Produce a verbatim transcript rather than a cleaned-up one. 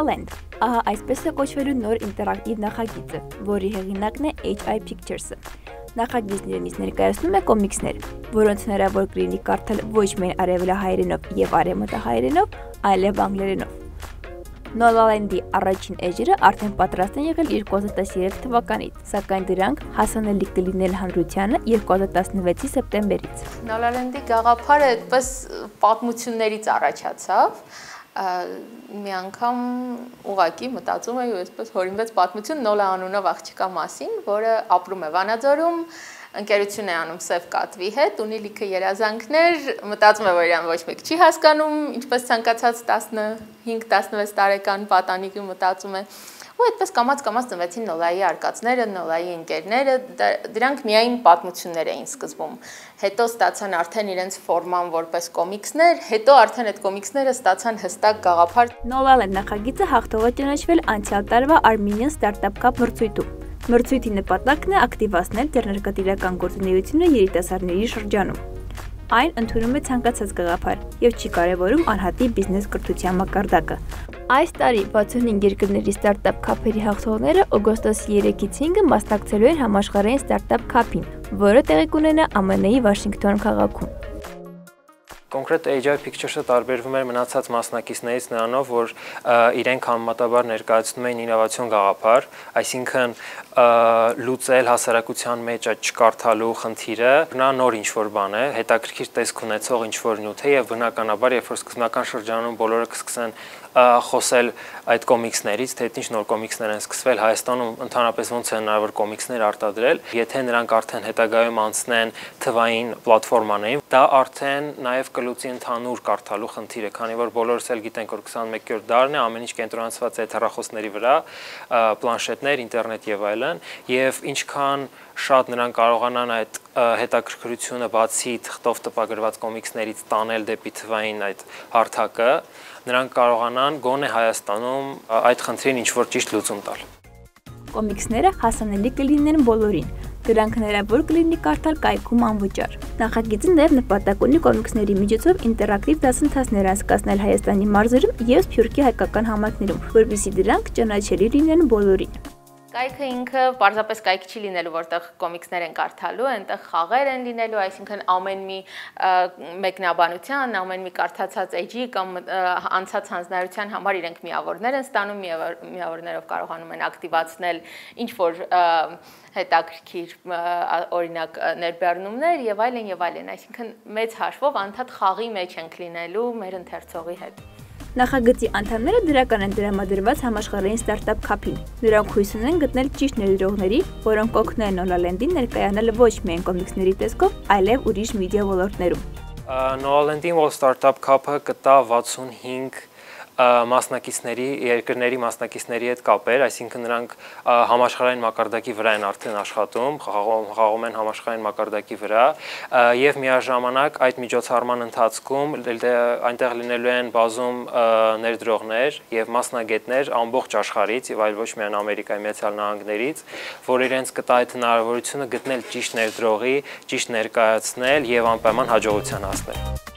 Land, ահա այսպես է կոչվելու նոր ինտերակտիվ նախագիծը, որի հեղինակն է H I Pictures-ը։ Նախագիծն իրենից ներկայացնում է կոմիքսներ, որոնց հնարավոր կլինի կարդալ ոչ միայն արևելահայերենով և արևմտահայերենով, այլև անգլերենով։ Նորա Լենդի առաջին էջերը արդեն պատրաստ են եղել երկու հազար տասներեք թվականից, սակայն դրանք հասանելի կլինեն հանրությանը երկու հազար տասնվեցի սեպտեմբերից։ Նորա Լենդի գաղափարը այդպես պատմություններից առաջացավ, մի անգամ ուղղակի մտածում էի ու այսպես հորինվեց պատմություն Նոլա անունով աղջկա մասին, որը ապրում է Վանաձորում, ընկերություն է անում Սև կատվի հետ, ունի լիքը երազանքներ, մտածում է, որ իրան ոչ մեկ չի հասկանում, ինչպես ցանկացած տասնհինգ տասնվեց տարեկան պատանիքը մտածում է, ու այդպես կամաց-կամաց ծնվեցին Նոլայի արկածները, Նոլայի ընկերները, դրանք միայն պատմություններ էին սկզբում։ Հետո ստացան արդեն իրենց ֆորման որպես կոմիքսներ, հետո արդեն այդ կոմիքսները ստացան հստակ գաղափար։ Նորա Land նախագիծը հաղթող է ճանաչվել անցյալ տարվա Armenian Startup Cup մրցույթում։ Մրցույթի նպատակն է ակտիվացնել ձեռնարկատիրական գործունեությունը երիտասարդների շրջանում։ Այն ընդունում է ցանկացած գաղափար և չի կարևորում անհատի բիզնես կրթության մակարդակը։ Այս տարի վաթսունհինգ երկրների ստարտափ քափերի հաղթողները օգոստոսի երեքից հինգը մասնակցելու են համաշխարհային ստարտափ քափին, որը տեղի կունենա Ամերիկայի Միացյալ Նահանգների Վաշինգտոն քաղաքում։ Կոնկրետ H I Pictures-ը տարբերվում էր մնացած մասնակիցներից նրանով, որ իրենք համեմատաբար ներկայացնում էին ինովացիոն գաղափար, այսինքն լուծել հասարակության մեջ այդ չկարդալու խնդիրը, նա նոր ինչ-որ բան է, հետաքրքիր տեսք ունեցող ինչ-որ նյութ է և բնականաբար, երբ որ սկզբնական շրջանում բոլորը կսկսեն խոսել այդ կոմիքսներից, թե ինչ նոր կոմիքսներ են սկսվել Հայաստանում, ընդհանրապես ոնց է հնարավոր կոմիքսներ արտադրել, եթե նրանք արդեն հետագայում անցնեն թվային պլատֆորմաներին, դա արդեն նաև կլուծի ընդհանուր կարդալու խնդիրը, քանի որ բոլորս էլ գիտենք, որ քսանմեկերորդ դարն է, ամեն ինչ կենտրոնացված է հեռախոսների վրա, պլանշետներ, ինտերնետ եւ այլն, եւ ինչքան շատ նրանք կարողանան այդ հետաքրքրությունը բացի թղթով տպագրված կոմիքսներից տանել դեպի թվային այդ հարթակը, նրանք կարողանան գոնե Հայաստանում այդ խնդրին ինչ-որ ճիշտ լուծում տալ։ Կոմիքսները հասանելի կլինեն բոլորին, դրանք հնարավոր կլինի կարդալ կայքում անվճար։ Նախագիծը նաև նպատակ ունի կոմիքսների միջոցով ինտերակտիվ դասընթացներ անցկացնել Հայաստանի մարզերում և Սփյուռքի հայկական համայնքներում, որպեսզի դրանք ճանաչելի լինեն բոլորին։ Կայքը ինքը պարզապես կայք չի լինելու, որտեղ կոմիքսներ են կարդալու, այնտեղ խաղեր են լինելու, այսինքն ամեն մի մեկնաբանության, ամեն մի կարդացած էջի կամ անցած հանձնարարության համար իրենք միավորներ են ստանում, միավորներով կարողանում են ակտիվացնել ինչ-որ հետաքրքիր օրինակ ներբեռնումներ եւ այլն եւ այլն, այսինքն մեծ հաշվով անդադ խաղի մեջ ենք լինելու մեր ընթերցողի հետ։ Նախագծի անդամները դրական են տրամադրված համաշխարհային ստարտափ քափին։ Նրանք հույս ունեն գտնել ճիշտ ներդրողների, որոնք կօգնեն Նորա Լենդին ներկայանալ ոչ միայն կոմիքսների տեսքով, այլև ուրիշ մեդիա ոլորտներում։ Նորա Լենդին World Startup Cup-ը կտա վաթսունհինգ մասնակիցների, երկրների մասնակիցների հետ կապեր, այսինքն նրանք համաշխարհային մակարդակի վրա են արդեն աշխատում, խաղում են համաշխարհային մակարդակի վրա եւ միաժամանակ այդ միջոցառման ընթացքում այնտեղ լինելու են բազում ներդրողներ եւ մասնագետներ ամբողջ աշխարհից եւ այլ ոչ միայն Ամերիկայի Միացյալ Նահանգներից, որ իրենց կտա այդ հնարավորությունը գտնել ճիշտ ներդրողի, ճիշտ ներկայացնել եւ անպայման հաջողության հասնել։